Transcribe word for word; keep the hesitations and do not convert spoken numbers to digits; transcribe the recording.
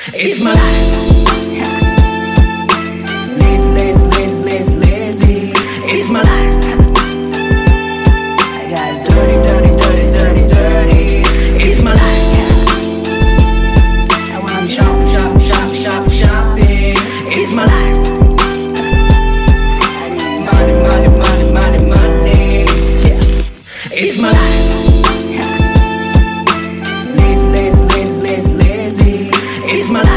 It's my life. Lazy, lazy, lazy, lazy, lazy. It's my life. I got dirty, dirty, dirty, dirty, dirty. It's my life. I wanna be shopping, shopping, shopping, shopping, shopping. It's my life. I need money, money, money, money, money. Yeah. It's my life. Lazy, lazy, lazy, lazy, lazy. It's my life.